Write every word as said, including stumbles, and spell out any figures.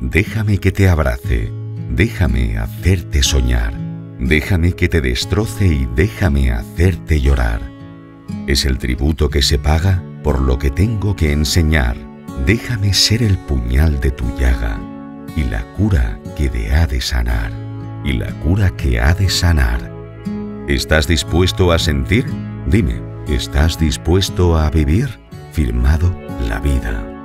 Déjame que te abrace, déjame hacerte soñar, déjame que te destroce y déjame hacerte llorar. Es el tributo que se paga por lo que tengo que enseñar. Déjame ser el puñal de tu llaga y la cura que te ha de sanar, y la cura que ha de sanar. ¿Estás dispuesto a sentir? Dime, ¿estás dispuesto a vivir? Firmado La Vida.